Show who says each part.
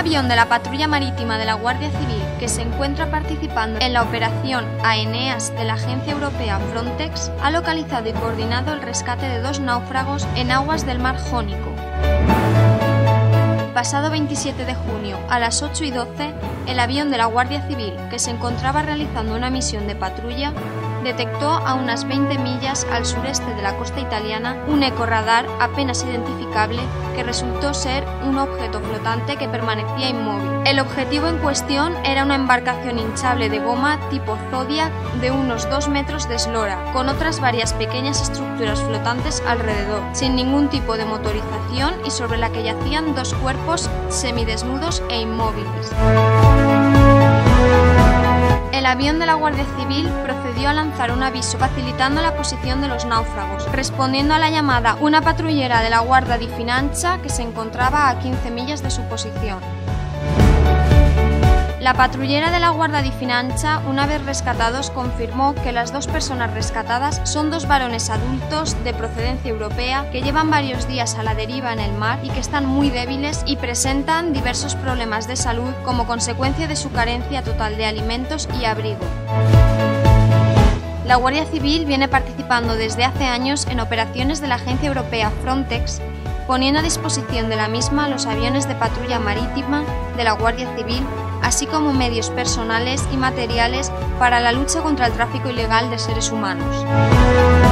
Speaker 1: avión de la Patrulla Marítima de la Guardia Civil que se encuentra participando en la operación Aeneas de la Agencia Europea Frontex ha localizado y coordinado el rescate de 2 náufragos en aguas del mar Jónico. Pasado 27 de junio, a las 8:12, el avión de la Guardia Civil, que se encontraba realizando una misión de patrulla, detectó a unas 20 millas al sureste de la costa italiana un ecorradar apenas identificable que resultó ser un objeto flotante que permanecía inmóvil. El objetivo en cuestión era una embarcación hinchable de goma tipo Zodiac de unos 2 metros de eslora, con otras varias pequeñas estructuras flotantes alrededor, sin ningún tipo de motorización y sobre la que yacían 2 cuerpos semidesnudos e inmóviles. El avión de la Guardia Civil procedió a lanzar un aviso facilitando la posición de los náufragos, respondiendo a la llamada una patrullera de la Guardia di Finanza que se encontraba a 15 millas de su posición. La patrullera de la Guardia di Finanza, una vez rescatados, confirmó que las 2 personas rescatadas son 2 varones adultos de procedencia europea que llevan varios días a la deriva en el mar y que están muy débiles y presentan diversos problemas de salud como consecuencia de su carencia total de alimentos y abrigo. La Guardia Civil viene participando desde hace años en operaciones de la Agencia Europea Frontex, poniendo a disposición de la misma los aviones de patrulla marítima de la Guardia Civil, así como medios personales y materiales para la lucha contra el tráfico ilegal de seres humanos.